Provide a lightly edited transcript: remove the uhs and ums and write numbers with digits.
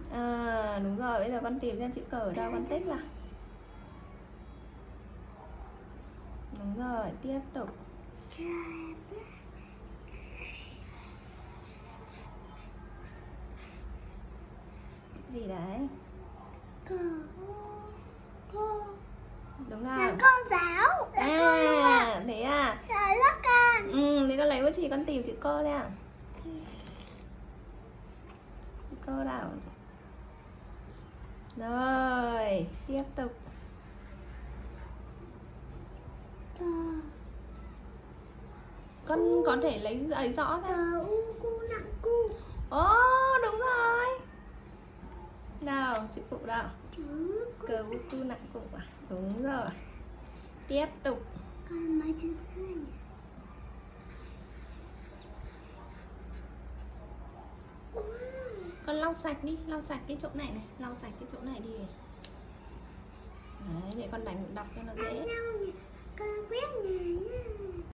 À, đúng rồi, bây giờ con tìm ra chữ cờ ở đâu con tích là. Đúng rồi, tiếp tục. Gì đấy? Cô Đúng là không? cô giáo, là cô luôn. Thế à? Là lớp con. Thế con lấy bút chì con tìm chữ cô nha. Chữ cô nào? Rồi, tiếp tục. Con có thể lấy ấy rõ ra. Cờ u cu nặng cu. Ồ, đúng rồi. Nào, chữ cụ đâu? Cờ u cu nặng cụ à? Đúng rồi. Tiếp tục. Còn mấy chữ hai. Con lau sạch đi, lau sạch cái chỗ này này, lau sạch cái chỗ này đi. Đấy, để con đọc cho nó dễ. Con biết này.